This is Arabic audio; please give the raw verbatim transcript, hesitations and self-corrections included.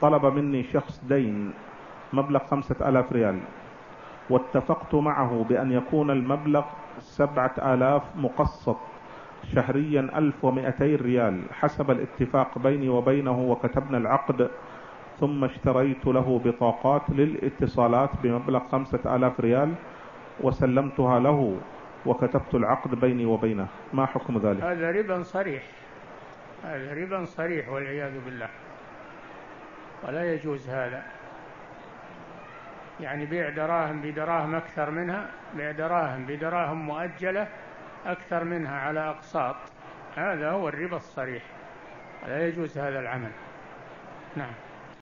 طلب مني شخص دين مبلغ خمسة آلاف ريال، واتفقت معه بأن يكون المبلغ سبعة آلاف مقسط شهريا ألف ومئتين ريال حسب الاتفاق بيني وبينه، وكتبنا العقد، ثم اشتريت له بطاقات للاتصالات بمبلغ خمسة آلاف ريال وسلمتها له وكتبت العقد بيني وبينه، ما حكم ذلك؟ هذا ربا صريح، هذا ربا صريح والعياذ بالله، ولا يجوز هذا. يعني بيع دراهم بدراهم أكثر منها، بيع دراهم بدراهم مؤجلة أكثر منها على أقساط، هذا هو الربا الصريح، لا يجوز هذا العمل. نعم.